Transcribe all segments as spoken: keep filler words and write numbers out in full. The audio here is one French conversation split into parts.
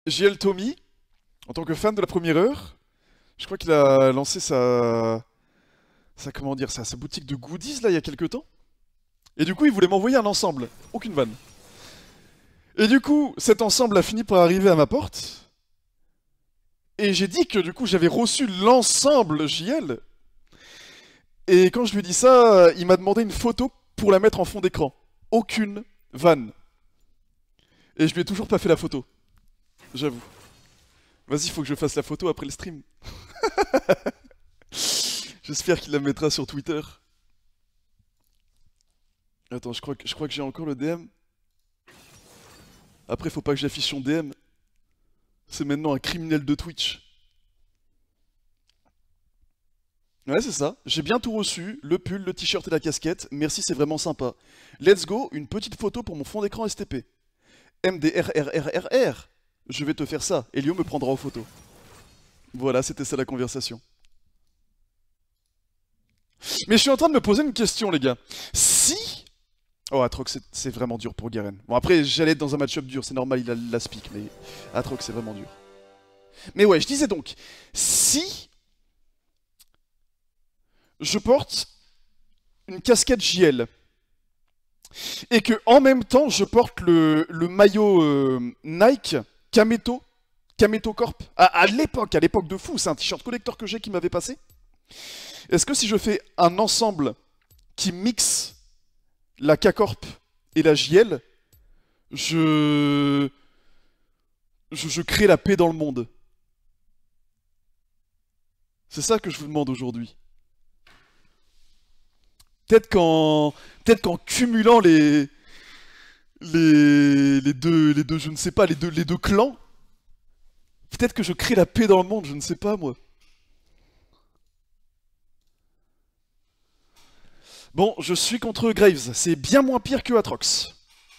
J L Tommy, en tant que fan de la première heure, je crois qu'il a lancé sa... sa comment dire ça, sa boutique de goodies là il y a quelques temps. Et du coup il voulait m'envoyer un ensemble, aucune vanne. Et du coup cet ensemble a fini par arriver à ma porte. Et j'ai dit que du coup j'avais reçu l'ensemble J L. Et quand je lui ai dit ça, il m'a demandé une photo pour la mettre en fond d'écran. Aucune vanne. Et je lui ai toujours pas fait la photo. J'avoue. Vas-y, faut que je fasse la photo après le stream. J'espère qu'il la mettra sur Twitter. Attends, je crois que, je crois que j'ai encore le D M. Après, faut pas que j'affiche son D M. C'est maintenant un criminel de Twitch. Ouais, c'est ça. J'ai bien tout reçu. Le pull, le t-shirt et la casquette. Merci, c'est vraiment sympa. Let's go, une petite photo pour mon fond d'écran S T P. M D R R R R R. Je vais te faire ça. Elio me prendra en photo. Voilà, c'était ça la conversation. Mais je suis en train de me poser une question, les gars. Si... Oh, Atrox, c'est vraiment dur pour Garen. Bon, après, j'allais être dans un match-up dur, c'est normal, il a la speak, mais Atrox, c'est vraiment dur. Mais ouais, je disais donc, si je porte une casquette J L et que en même temps je porte le, le maillot euh, Nike Kameto, Kameto Corp, à, à l'époque, à l'époque de fou, c'est un t-shirt collector que j'ai qui m'avait passé. Est-ce que si je fais un ensemble qui mixe la K-Corp et la J L, je... je... je crée la paix dans le monde? C'est ça que je vous demande aujourd'hui. Peut-être qu'en... Peut-être qu'en cumulant les... Les... les deux... les deux... je ne sais pas, les deux, les deux clans, peut-être que je crée la paix dans le monde, je ne sais pas moi. Bon, je suis contre Graves, c'est bien moins pire que Atrox.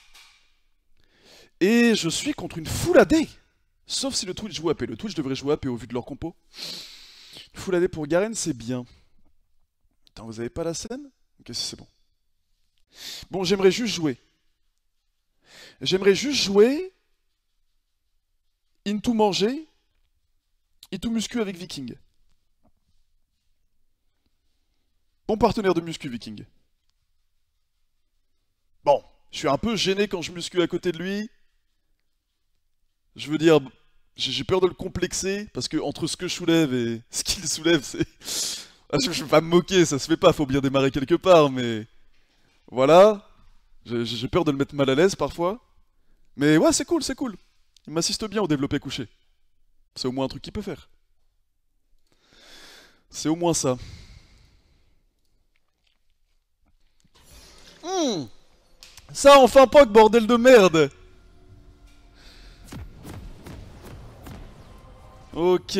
Et je suis contre une full A D. Sauf si le Twitch joue A P. Le Twitch devrait jouer A P au vu de leur compo. Une full A D pour Garen, c'est bien. Attends, vous avez pas la scène? Ok, c'est bon. Bon, j'aimerais juste jouer. J'aimerais juste jouer... Into manger... Into muscu avec Viking. Bon partenaire de muscu, Viking. Bon, je suis un peu gêné quand je muscue à côté de lui. Je veux dire, j'ai peur de le complexer, parce que entre ce que je soulève et ce qu'il soulève, c'est... Ah, je, je vais pas me moquer, ça se fait pas, faut bien démarrer quelque part, mais... Voilà. J'ai peur de le mettre mal à l'aise parfois. Mais ouais, c'est cool, c'est cool. Il m'assiste bien au développé couché. C'est au moins un truc qu'il peut faire. C'est au moins ça. Mmh. Ça, enfin pas que bordel de merde. Ok.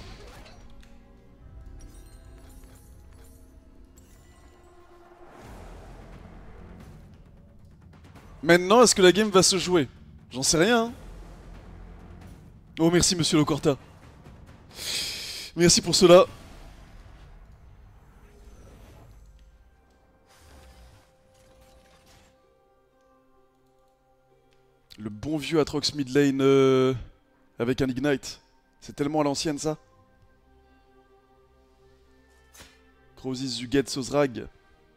Maintenant, est-ce que la game va se jouer? J'en sais rien. Hein. Oh, merci, monsieur Locorta. Merci pour cela. Le bon vieux Atrox mid lane euh, avec un Ignite. C'est tellement à l'ancienne, ça. Crosis Zuget Sozrag.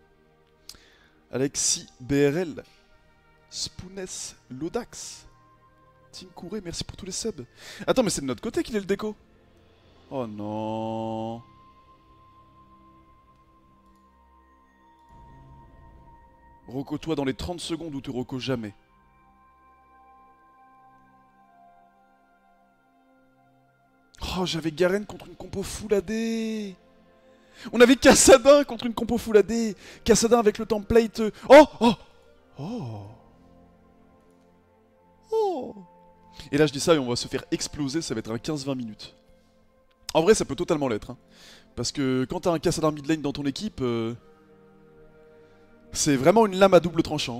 Alexis B R L. Spoones Lodax. Tinkouré, merci pour tous les subs. Attends, mais c'est de notre côté qu'il est le déco. Oh non. Reco-toi dans les trente secondes où tu reco jamais. Oh, j'avais Garen contre une compo full A D. On avait Kassadin contre une compo full A D. Kassadin avec le template... Oh Oh Oh Oh. Et là je dis ça et on va se faire exploser, ça va être un quinze vingt minutes. En vrai ça peut totalement l'être. Hein. Parce que quand t'as un Kassadin mid lane dans ton équipe... Euh... C'est vraiment une lame à double tranchant.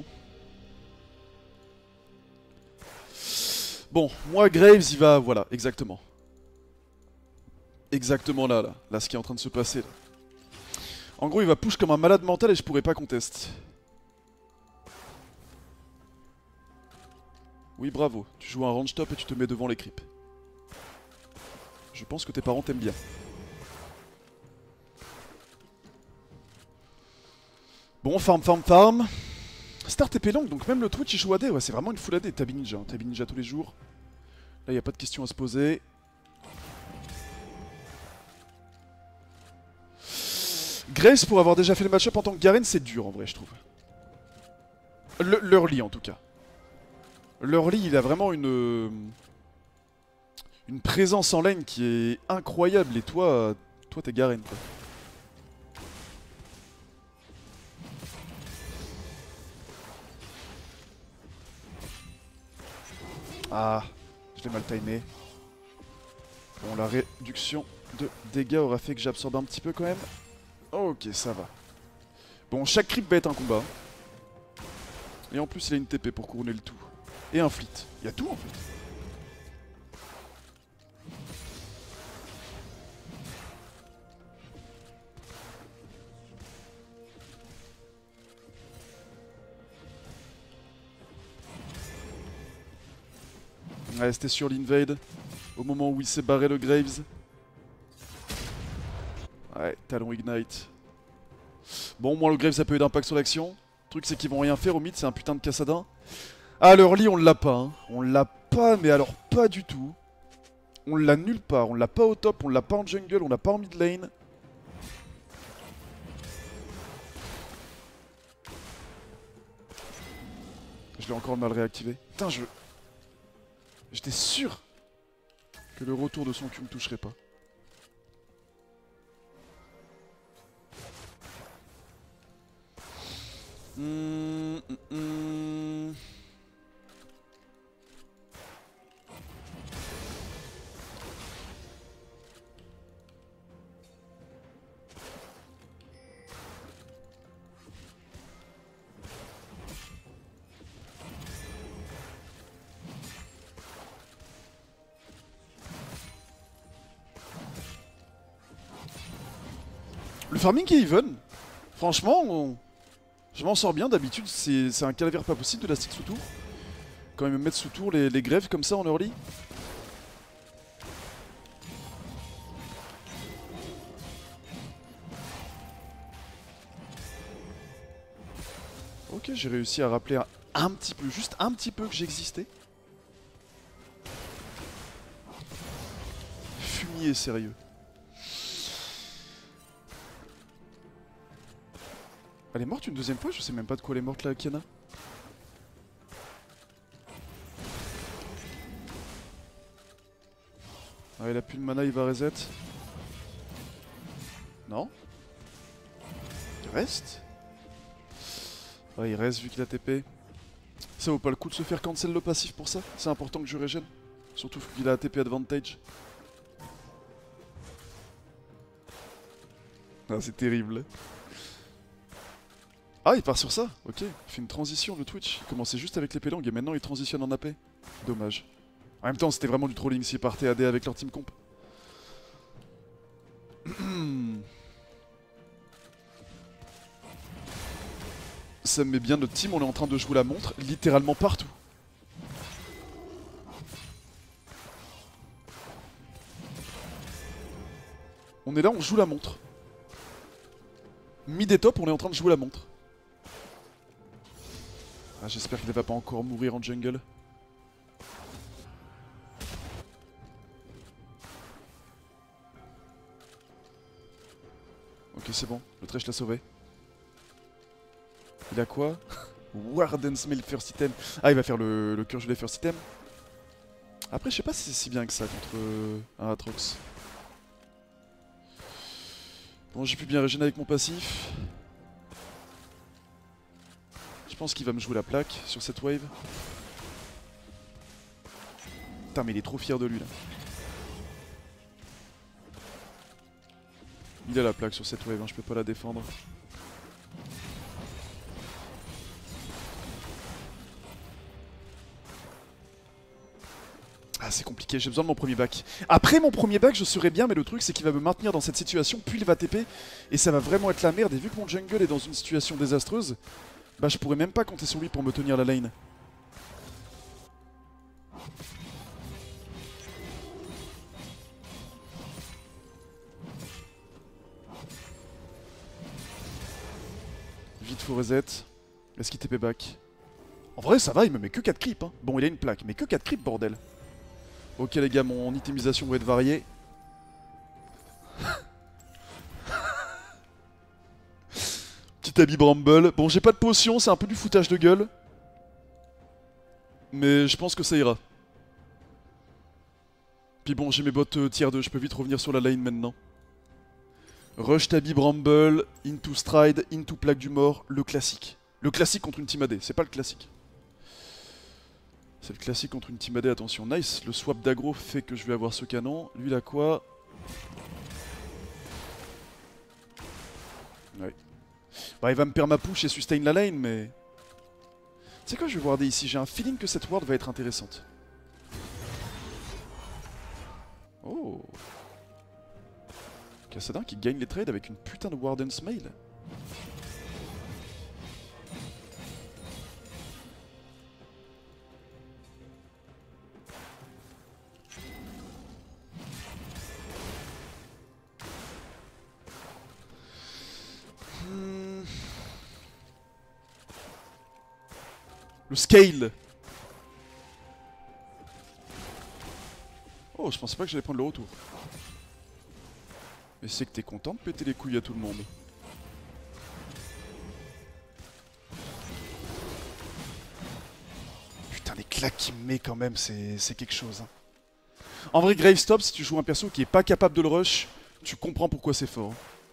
Bon, moi Graves il va... Voilà, exactement. Exactement là, là. Là, ce qui est en train de se passer, là. En gros, il va push comme un malade mental et je pourrais pas contester. Oui, bravo. Tu joues un range top et tu te mets devant les creeps. Je pense que tes parents t'aiment bien. Bon, farm, farm, farm. Star T P long, donc même le Twitch il joue A D. Ouais, c'est vraiment une full A D. Tabi Ninja. Hein. Tabi Ninja tous les jours. Là, y a pas de question à se poser. Graves, pour avoir déjà fait le match-up en tant que Garen, c'est dur en vrai, je trouve. L'early en tout cas. L'early, il a vraiment une. Une présence en lane qui est incroyable. Et toi, toi t'es Garen quoi. Ah, je l'ai mal timé. Bon, la réduction de dégâts aura fait que j'absorbe un petit peu quand même. Ok, ça va. Bon, chaque creep va être un combat. Et en plus, il a une T P pour couronner le tout. Et un fleet. Il y a tout en fait. Ouais, c'était sur l'invade. Au moment où il s'est barré le Graves. Ouais, talon ignite. Bon, moi le Graves ça peut eu d'impact sur l'action. Le truc c'est qu'ils vont rien faire au mid, c'est un putain de Cassadin. Ah, l'early on l'a pas. Hein. On l'a pas, mais alors pas du tout. On l'a nulle part. On l'a pas au top, on l'a pas en jungle, on l'a pas en mid lane. Je l'ai encore mal réactivé. Putain, je... J'étais sûr que le retour de son Q me toucherait pas. Mmh, mmh, mmh. Le farming est even. Franchement, on... je m'en sors bien. D'habitude, c'est un calvaire pas possible de la stick sous tour. Quand ils me mettent sous tour les, les grèves comme ça en early. Ok, j'ai réussi à rappeler un, un petit peu, juste un petit peu que j'existais. Fumier sérieux. Elle est morte une deuxième fois? Je sais même pas de quoi elle est morte la Kiana. Ah, il a plus de mana, il va reset. Non? Il reste? Ouais, il reste vu qu'il a T P. Ça vaut pas le coup de se faire cancel le passif pour ça? C'est important que je régène. Surtout qu'il a A T P advantage. Ah, c'est terrible. Ah, il part sur ça? Ok. Il fait une transition le Twitch. Il commençait juste avec l'épée longue et maintenant il transitionne en A P. Dommage. En même temps, c'était vraiment du trolling s'ils partaient A D avec leur team comp. Ça me met bien notre team, on est en train de jouer la montre littéralement partout. On est là, on joue la montre. Mid et top, on est en train de jouer la montre. Ah, j'espère qu'il ne va pas encore mourir en jungle. Ok, c'est bon, le Thresh l'a sauvé. Il a quoi? Warden Smell First Item. Ah, il va faire le, le cœur gelé First Item. Après, je sais pas si c'est si bien que ça contre euh, un Atrox. Bon, j'ai pu bien régénérer avec mon passif. Je pense qu'il va me jouer la plaque sur cette wave. Putain, mais il est trop fier de lui là. Il a la plaque sur cette wave, hein, je peux pas la défendre. Ah, c'est compliqué, j'ai besoin de mon premier back. Après mon premier back, je serais bien, mais le truc c'est qu'il va me maintenir dans cette situation, puis il va T P, et ça va vraiment être la merde. Et vu que mon jungle est dans une situation désastreuse, bah je pourrais même pas compter sur lui pour me tenir la lane. vite faut reset. Est-ce qu'il T P back? En vrai ça va, il me met que quatre creeps hein. Bon il a une plaque, mais que quatre creeps bordel. Ok les gars, mon itemisation va être variée. Petit habit Bramble. Bon j'ai pas de potion, c'est un peu du foutage de gueule. Mais je pense que ça ira. Puis bon j'ai mes bots euh, tier deux, je peux vite revenir sur la lane maintenant. Rush Tabi Bramble, into Stride, into Plaque du Mort, le classique. Le classique contre une team A D, c'est pas le classique. C'est le classique contre une team A D, attention. Nice, le swap d'aggro fait que je vais avoir ce canon. Lui il a quoi? Ouais. Bah il va me perma-push et sustain la lane, mais... Tu sais quoi, je vais warder ici, j'ai un feeling que cette ward va être intéressante. Oh. Kassadin qui gagne les trades avec une putain de Warden's Mail. Hmm. Le scale. Oh, je pensais pas que j'allais prendre le retour. Mais c'est que t'es content de péter les couilles à tout le monde. Putain, les claques qu'il me met quand même, c'est quelque chose. Hein. En vrai, Gravestop, si tu joues un perso qui est pas capable de le rush, tu comprends pourquoi c'est fort.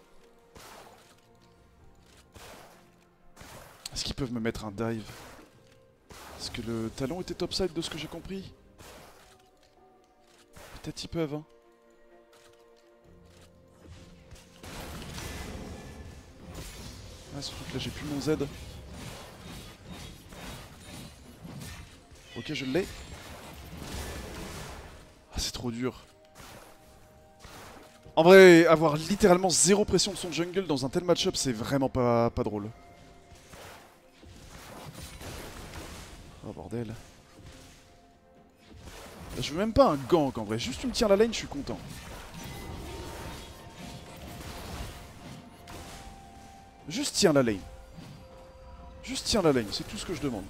Est-ce qu'ils peuvent me mettre un dive? Est-ce que le talon était topside de ce que j'ai compris? Peut-être ils peuvent, hein. Ah, surtout que là j'ai plus mon Z. Ok, je l'ai. Ah, c'est trop dur. En vrai, avoir littéralement zéro pression de son jungle dans un tel match-up, c'est vraiment pas, pas drôle. Oh bordel. Là, je veux même pas un gank en vrai, juste tu me tiens la lane, je suis content. Juste tiens la lane. Juste tiens la lane, c'est tout ce que je demande.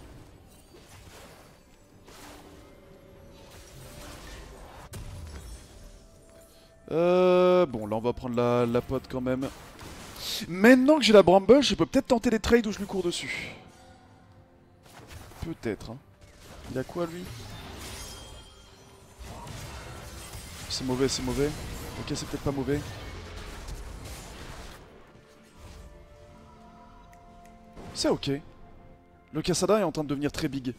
Euh... Bon, là on va prendre la, la pote quand même. Maintenant que j'ai la Bramble, je peux peut-être tenter des trades où je lui cours dessus. Peut-être, hein. Il a quoi lui? C'est mauvais, c'est mauvais. Ok, c'est peut-être pas mauvais. C'est ok. Le Kassadin est en train de devenir très big.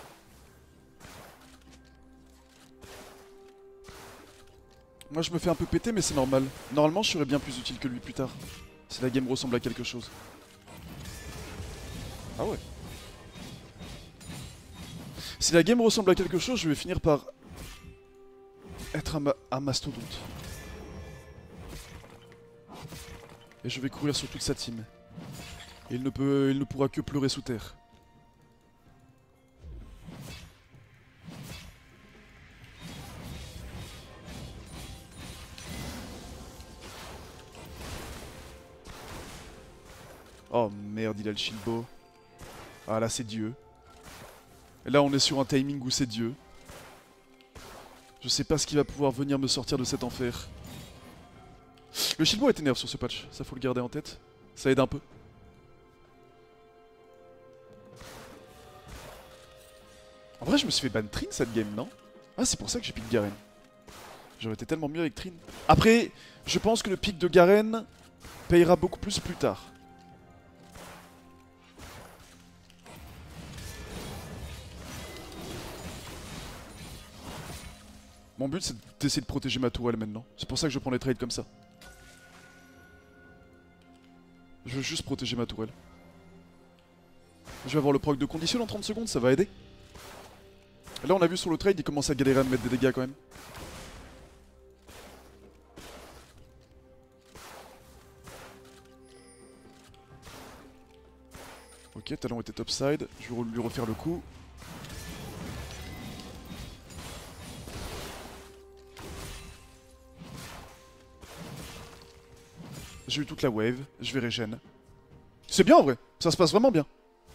Moi je me fais un peu péter mais c'est normal. Normalement je serais bien plus utile que lui plus tard. Si la game ressemble à quelque chose. Ah ouais. Si la game ressemble à quelque chose, je vais finir par être un, ma un mastodonte. Et je vais courir sur toute sa team. Et il ne peut, il ne pourra que pleurer sous terre. Oh merde, il a le shieldbo. Ah là c'est Dieu. Et là on est sur un timing où c'est Dieu. Je sais pas ce qui va pouvoir venir me sortir de cet enfer. Le shieldbo est énerve sur ce patch, ça faut le garder en tête. Ça aide un peu. En vrai je me suis fait ban Trin cette game, non? Ah c'est pour ça que j'ai pick Garen. J'aurais été tellement mieux avec Trin. Après, je pense que le pick de Garen payera beaucoup plus plus tard. Mon but c'est d'essayer de protéger ma tourelle maintenant. C'est pour ça que je prends les trades comme ça. Je veux juste protéger ma tourelle. Je vais avoir le proc de condition en trente secondes, ça va aider. Là on a vu sur le trade, il commence à galérer à me mettre des dégâts quand même. Ok, talon était topside, je vais lui refaire le coup. J'ai eu toute la wave, je vais régène. C'est bien en vrai, ça se passe vraiment bien.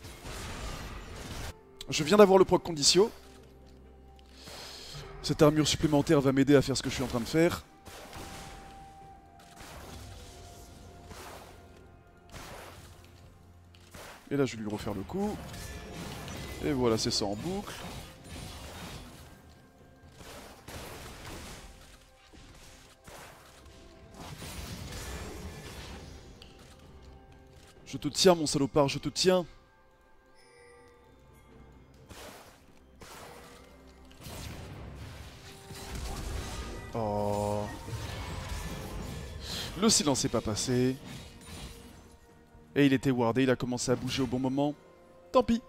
Je viens d'avoir le proc condition. Cette armure supplémentaire va m'aider à faire ce que je suis en train de faire. Et là je vais lui refaire le coup. Et voilà, c'est ça en boucle. Je te tiens mon salopard, je te tiens. Oh. Le silence n'est pas passé. Et il était wardé, il a commencé à bouger au bon moment. Tant pis.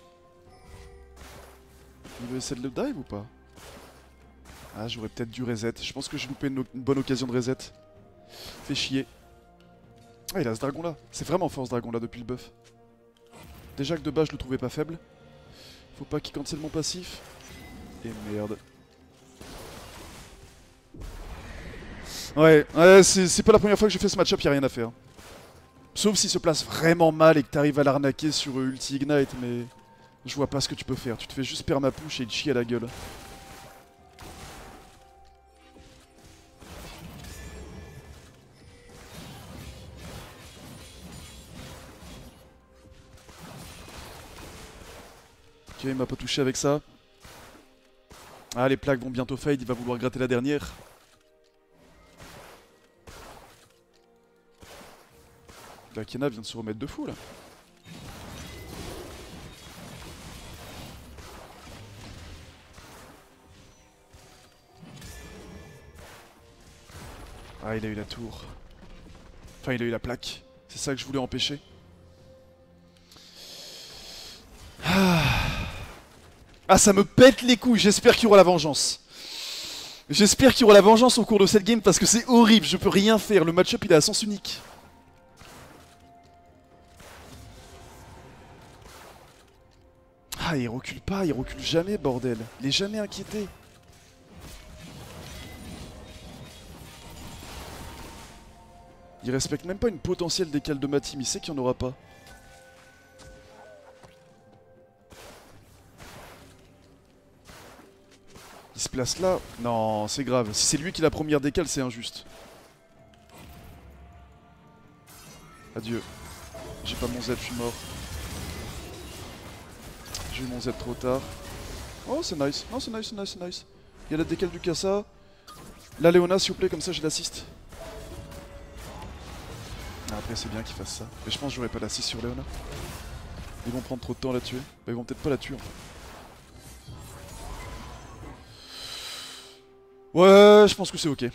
Il veut essayer de le dive ou pas? Ah, j'aurais peut-être dû reset. Je pense que j'ai loupé une, une bonne occasion de reset. Fait chier. Ah, il a ce dragon là. C'est vraiment fort ce dragon là depuis le buff. Déjà que de base je le trouvais pas faible. Faut pas qu'il cancelle mon passif. Et merde. Ouais, ouais c'est pas la première fois que je fais ce match-up, y'a rien à faire. Sauf s'il se place vraiment mal et que t'arrives à l'arnaquer sur ulti ignite, mais je vois pas ce que tu peux faire. Tu te fais juste perma-push et il te chie à la gueule. Ok, il m'a pas touché avec ça. Ah, les plaques vont bientôt fade, il va vouloir gratter la dernière. La Kena vient de se remettre de fou là. Ah, il a eu la tour. Enfin, il a eu la plaque. C'est ça que je voulais empêcher. Ah, ah ça me pète les couilles. J'espère qu'il y aura la vengeance. J'espère qu'il y aura la vengeance au cours de cette game parce que c'est horrible. Je peux rien faire. Le match-up, il est à sens unique. Ah, il recule pas. Il recule jamais, bordel. Il est jamais inquiété. Il respecte même pas une potentielle décale de ma team, il sait qu'il n'y en aura pas. Il se place là. Non, c'est grave. Si c'est lui qui a la première décale, c'est injuste. Adieu. J'ai pas mon Z, je suis mort. J'ai eu mon Z trop tard. Oh, c'est nice. Non, c'est nice, c'est nice, c'est nice. Il y a la décale du Kassa. La Léona, s'il vous plaît, comme ça j'ai l'assist. Après c'est bien qu'ils fassent ça. Et je pense que j'aurais pas l'assist sur Léona. Ils vont prendre trop de temps à la tuer. Bah, ils vont peut-être pas la tuer en fait. Ouais, je pense que c'est ok.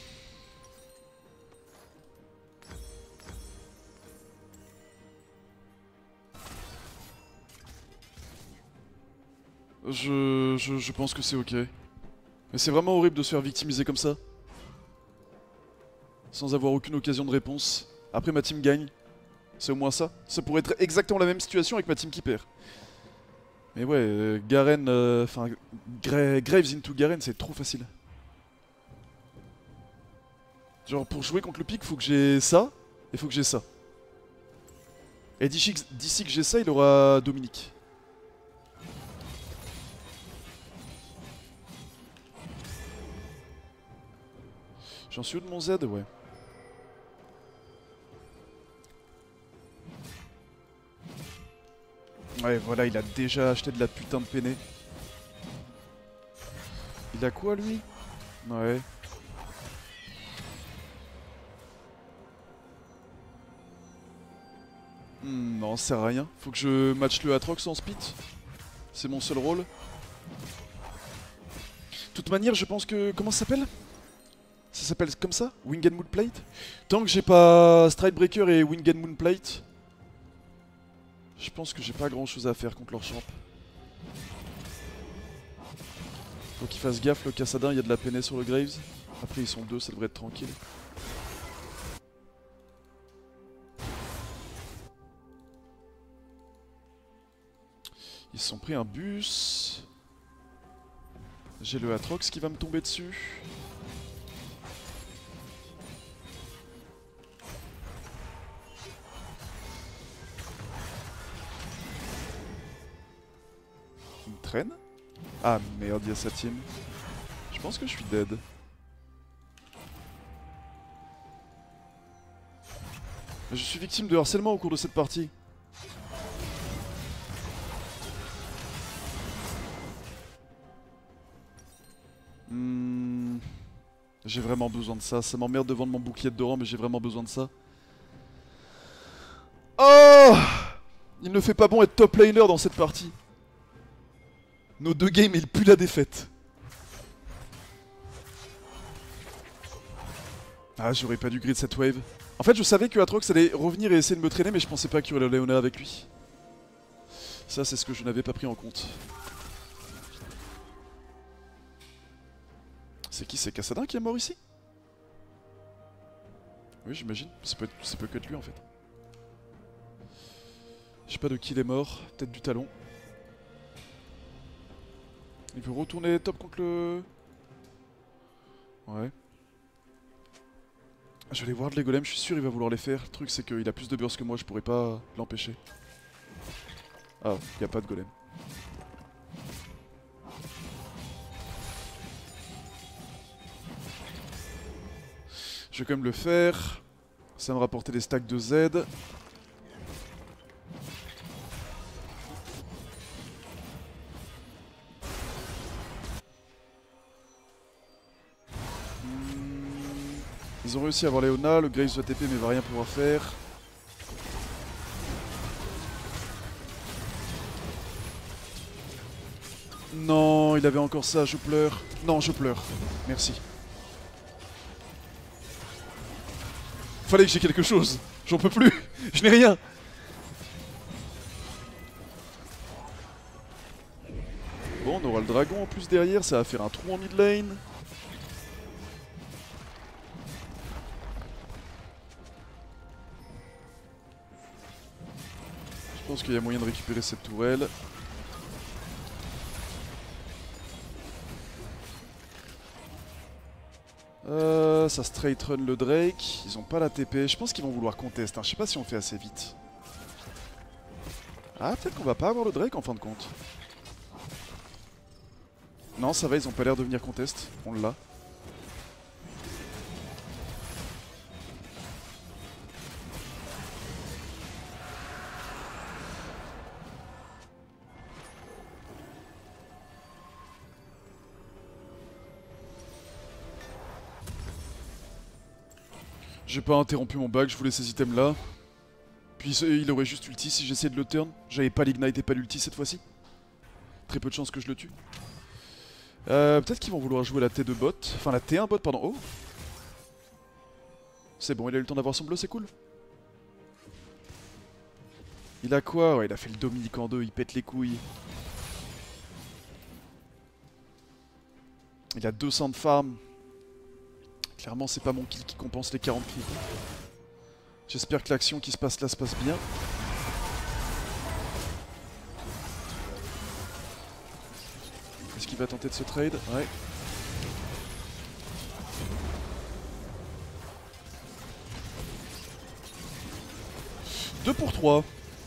Je, je, je pense que c'est ok. Mais c'est vraiment horrible de se faire victimiser comme ça. Sans avoir aucune occasion de réponse. Après ma team gagne. C'est au moins ça. Ça pourrait être exactement la même situation avec ma team qui perd. Mais ouais, euh, Garen... Enfin, euh, Gra Graves into Garen, c'est trop facile. Genre, pour jouer contre le pic, faut que j'ai ça, et faut que j'ai ça. Et d'ici que j'ai ça, il aura Dominique. J'en suis où de mon Z? Ouais. Ouais, voilà, il a déjà acheté de la putain de peiné. Il a quoi, lui? Ouais. Hmm, non, ça sert à rien. Faut que je match le Atrox en speed. C'est mon seul rôle. De toute manière, je pense que... Comment ça s'appelle? Ça s'appelle comme ça? Wing and Moonplate? Tant que j'ai pas Stridebreaker et Wing and Moonplate, je pense que j'ai pas grand chose à faire contre leur champ. Faut qu'ils fassent gaffe, le Cassadin, il y a de la peinée sur le Graves. Après ils sont deux, ça devrait être tranquille. Ils se sont pris un bus. J'ai le Atrox qui va me tomber dessus. prenne. Ah merde, il y a sa team. Je pense que je suis dead. Je suis victime de harcèlement au cours de cette partie. Hmm... J'ai vraiment besoin de ça. Ça m'emmerde de vendre mon bouclier de rang, mais j'ai vraiment besoin de ça. Oh! Il ne fait pas bon être top laner dans cette partie. Nos deux games, ils puent la défaite. Ah, j'aurais pas dû grid cette wave. En fait, je savais que Atrox allait revenir et essayer de me traîner, mais je pensais pas qu'il y aurait le Leona avec lui. Ça, c'est ce que je n'avais pas pris en compte. C'est qui? C'est Kassadin qui est mort ici? Oui, j'imagine. Ça peut, être, ça peut que être lui, en fait. Je sais pas de qui il est mort. Peut-être du talon. Il veut retourner top contre le... Ouais. Je vais aller voir de les golems, je suis sûr il va vouloir les faire. Le truc c'est qu'il a plus de burst que moi, je pourrais pas l'empêcher. Ah, il n'y a pas de golem. Je vais quand même le faire. Ça va me rapporter des stacks de Z. Ils ont réussi à avoir Leona, le Graves va T P mais va rien pouvoir faire. Non, il avait encore ça, je pleure. Non, je pleure. Merci. Fallait que j'ai quelque chose. J'en peux plus. Je n'ai rien. Bon, on aura le dragon en plus derrière, ça va faire un trou en mid lane. Je pense qu'il y a moyen de récupérer cette tourelle. Euh, ça straight run le Drake. Ils ont pas la T P. Je pense qu'ils vont vouloir contest. Hein. Je sais pas si on fait assez vite. Ah, peut-être qu'on va pas avoir le Drake en fin de compte. Non, ça va, ils ont pas l'air de venir contest. On l'a. J'ai pas interrompu mon back, je voulais ces items là. Puis il aurait juste ulti si j'essayais de le turn. J'avais pas l'ignite et pas l'ulti cette fois-ci. Très peu de chance que je le tue. Euh, Peut-être qu'ils vont vouloir jouer la T deux bot. Enfin la T un bot, pardon. Oh! C'est bon, il a eu le temps d'avoir son bleu, c'est cool. Il a quoi? Ouais, il a fait le Dominique en deux, il pète les couilles. Il a deux cents de farm. Clairement, c'est pas mon kill qui compense les quarante kills. J'espère que l'action qui se passe là se passe bien. Est-ce qu'il va tenter de se trade? Ouais. deux pour trois.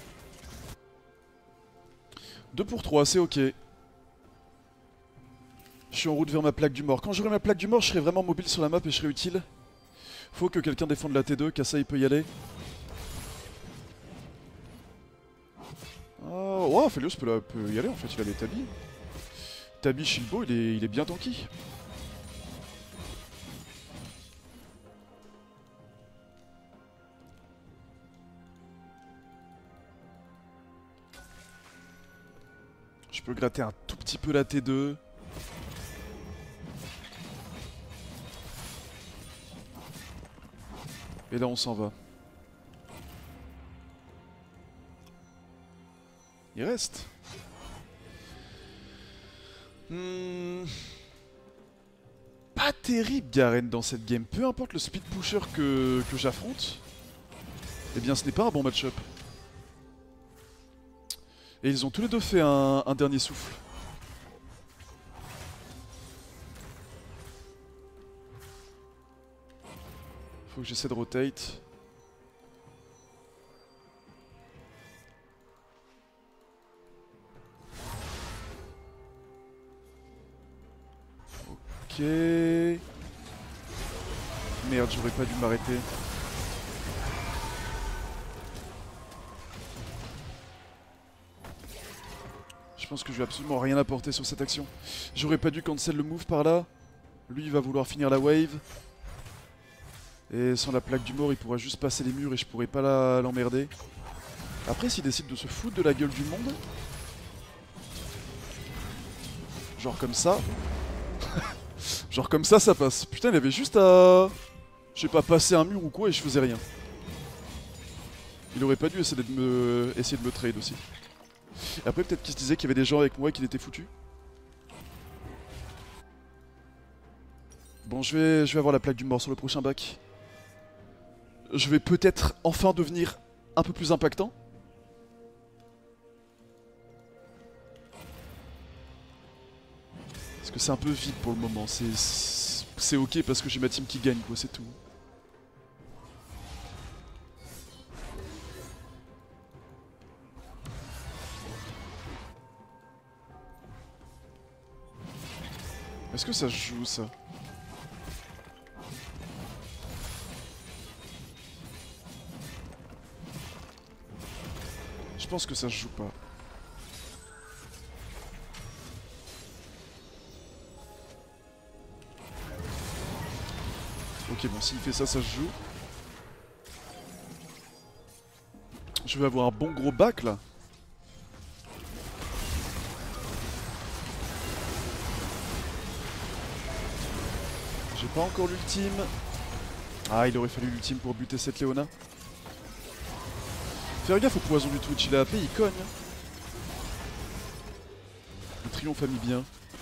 deux pour trois, c'est ok. Je suis en route vers ma plaque du mort. Quand j'aurai ma plaque du mort, je serai vraiment mobile sur la map et je serai utile. Faut que quelqu'un défende la T deux, Kassa il peut y aller. Oh, wow, Felios peut, la, peut y aller en fait, il a des Tabi. Tabi Shilbo, il est, il est bien tanky. Je peux gratter un tout petit peu la T deux. Et là on s'en va. Il reste. Hmm. Pas terrible Garen dans cette game. Peu importe le speed pusher que, que j'affronte. Eh bien ce n'est pas un bon match-up. Et ils ont tous les deux fait un, un dernier souffle. Faut que j'essaie de rotate. Ok. Merde, j'aurais pas dû m'arrêter. Je pense que je vais absolument rien apporter sur cette action. J'aurais pas dû cancel le move par là. Lui, il va vouloir finir la wave. Et sans la plaque du mort, il pourra juste passer les murs et je pourrais pas l'emmerder. Après, s'il décide de se foutre de la gueule du monde... Genre comme ça. Genre comme ça, ça passe. Putain, il avait juste à... Je sais pas, passer un mur ou quoi et je faisais rien. Il aurait pas dû essayer de me, essayer de me trade aussi. Et après, peut-être qu'il se disait qu'il y avait des gens avec moi et qu'il était foutu. Bon, je vais, je vais avoir la plaque du mort sur le prochain bac. Je vais peut-être enfin devenir un peu plus impactant. Parce que c'est un peu vide pour le moment. C'est ok parce que j'ai ma team qui gagne, quoi, c'est tout. Est-ce que ça se joue, ça? Je pense que ça se joue pas. Ok, bon, s'il fait ça, ça se joue. Je vais avoir un bon gros bac, là. J'ai pas encore l'ultime. Ah, il aurait fallu l'ultime pour buter cette Léona. Faire gaffe au poison du Twitch, il a A P, il cogne. Le triomphe a mis bien.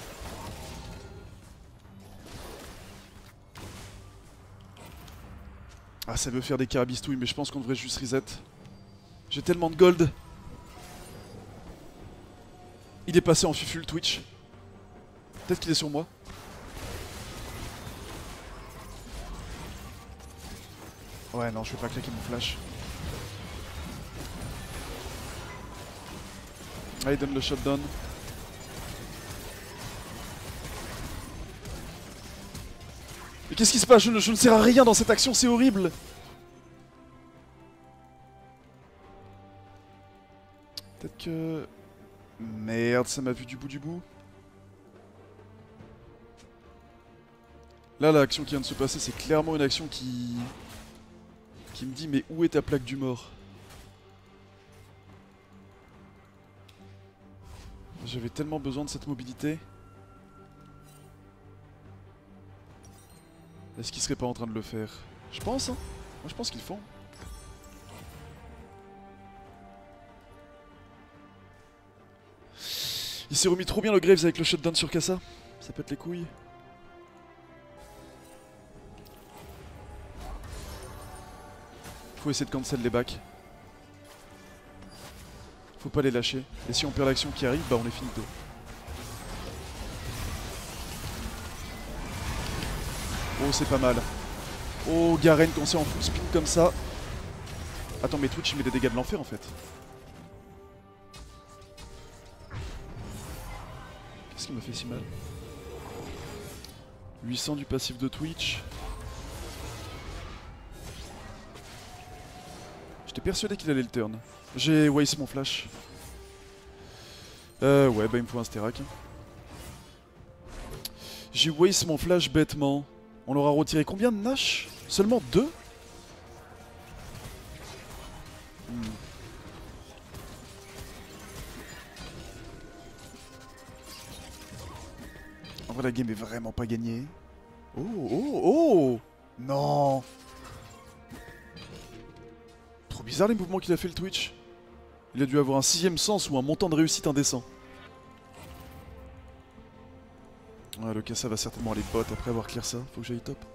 Ah, ça veut faire des carabistouilles, mais je pense qu'on devrait juste reset. J'ai tellement de gold. Il est passé en fufu le Twitch. Peut-être qu'il est sur moi. Ouais, non, je vais pas claquer mon flash. Ah, il donne le shutdown. Mais qu'est-ce qui se passe? je ne, je ne sers à rien dans cette action, c'est horrible. Peut-être que... Merde, ça m'a vu du bout du bout. Là, l'action qui vient de se passer, c'est clairement une action qui... qui me dit, mais où est ta plaque du mort? J'avais tellement besoin de cette mobilité. Est-ce qu'ils seraient pas en train de le faire? Je pense, hein. Moi, je pense qu'ils le font. Il s'est remis trop bien le Graves avec le shutdown sur Kassa. Ça pète les couilles. Faut essayer de cancel les backs. Faut pas les lâcher. Et si on perd l'action qui arrive, bah on est finito. Oh, c'est pas mal. Oh, Garen quand c'est en full spin comme ça. Attends, mais Twitch il met des dégâts de l'enfer en fait. Qu'est-ce qui m'a fait si mal? huit cents du passif de Twitch. J'étais persuadé qu'il allait le turn. J'ai waste mon flash. Euh, ouais, bah il me faut un Sterak. J'ai waste mon flash bêtement. On leur a retiré combien de Nash? Seulement deux? hmm. En vrai, la game est vraiment pas gagnée. Oh, oh, oh! Non! Trop bizarre les mouvements qu'il a fait le Twitch. Il a dû avoir un sixième sens ou un montant de réussite indécent. Ouais, le Kassa va certainement aller bot après avoir clear ça. Faut que j'aille top.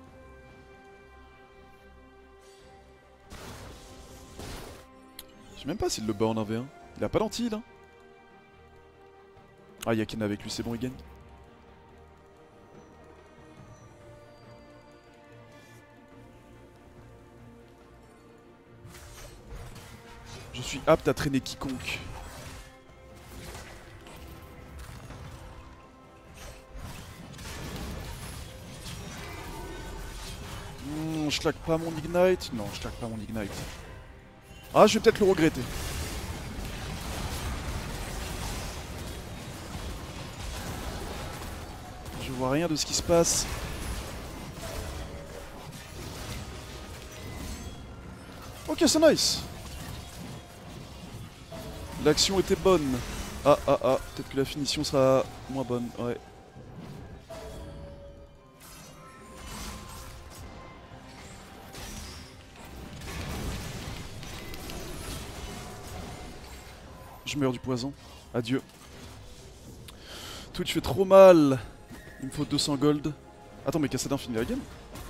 Je sais même pas s'il le bat en un v un. Il a pas d'anti là. Ah, il y a Ken avec lui, c'est bon, il gagne. Je suis apte à traîner quiconque. Attention, je claque pas mon Ignite. Non, je claque pas mon Ignite. Ah, je vais peut-être le regretter. Je vois rien de ce qui se passe. Ok, c'est nice. L'action était bonne. Ah, ah, ah. Peut-être que la finition sera moins bonne. Ouais. Je meurs du poison. Adieu. Twitch fait trop mal. Il me faut deux cents gold. Attends, mais Cassadin finit la game?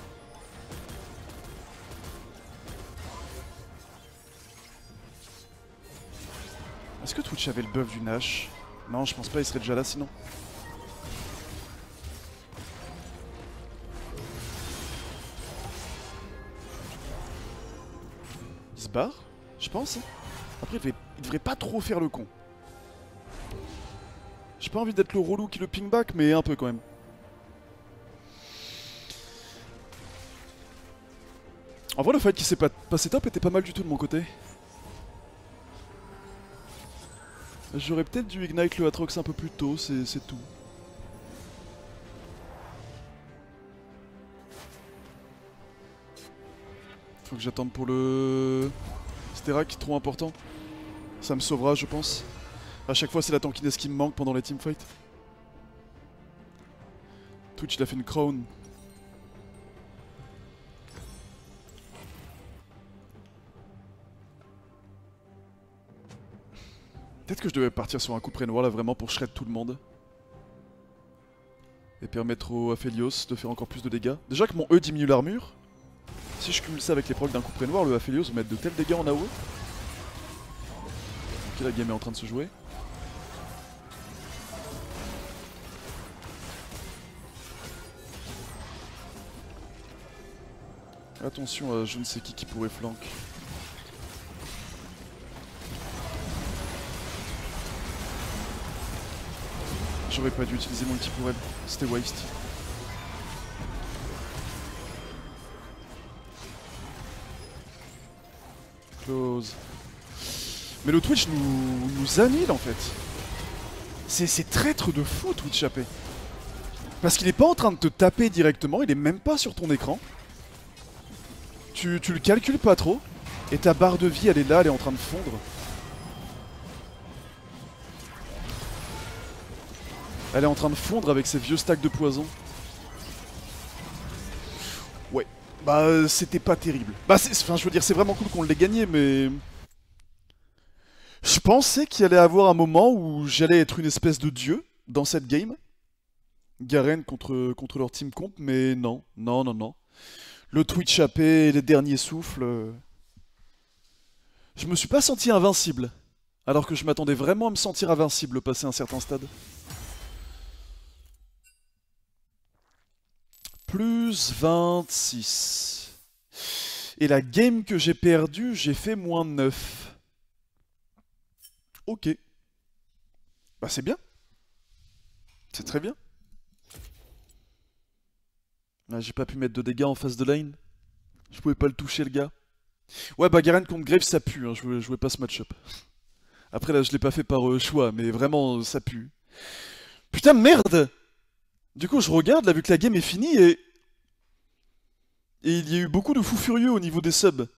Est-ce que Twitch avait le buff du Nash? Non, je pense pas, il serait déjà là sinon. Il se barre? Je pense. Après, il devrait, il devrait pas trop faire le con. J'ai pas envie d'être le relou qui le ping back, mais un peu quand même. En vrai, le fight qui s'est pas passé top était pas mal du tout de mon côté. J'aurais peut-être dû ignite le Atrox un peu plus tôt, c'est tout. Faut que j'attende pour le... Sterak, trop important. Ça me sauvera, je pense. À chaque fois, c'est la tankiness qui me manque pendant les teamfights. Twitch, il a fait une crown. Peut-être que je devais partir sur un coup de noir là vraiment pour shred tout le monde. Et permettre au Aphelios de faire encore plus de dégâts. Déjà que mon E diminue l'armure. Si je cumule ça avec les procs d'un coup de noir, le Aphelios va mettre de tels dégâts en A O E. Ok, la game est en train de se jouer. Attention à je ne sais qui qui pourrait flank. J'aurais pas dû utiliser mon ulti pour elle, c'était waste. Close. Mais le Twitch nous, nous annule en fait. C'est traître de fou Twitch A P. Parce qu'il est pas en train de te taper directement, il est même pas sur ton écran. Tu, tu le calcules pas trop. Et ta barre de vie elle est là, elle est en train de fondre. Elle est en train de fondre avec ses vieux stacks de poison. Ouais. Bah euh, c'était pas terrible. Bah enfin je veux dire c'est vraiment cool qu'on l'ait gagné mais... Je pensais qu'il allait avoir un moment où j'allais être une espèce de dieu dans cette game. Garen contre, contre leur team comp, mais non, non, non, non. Le Twitch A P, les derniers souffles... Euh... Je me suis pas senti invincible. Alors que je m'attendais vraiment à me sentir invincible passer un certain stade. Plus vingt-six. Et la game que j'ai perdue, j'ai fait moins neuf. Ok. Bah c'est bien. C'est très bien. Ah, j'ai pas pu mettre de dégâts en face de lane. Je pouvais pas le toucher le gars. Ouais bah Garen contre Graves ça pue, hein. je, jouais, je jouais pas ce match-up. Après là je l'ai pas fait par euh, choix, mais vraiment ça pue. Putain merde. Du coup je regarde là vu que la game est finie et... Et il y a eu beaucoup de fous furieux au niveau des subs.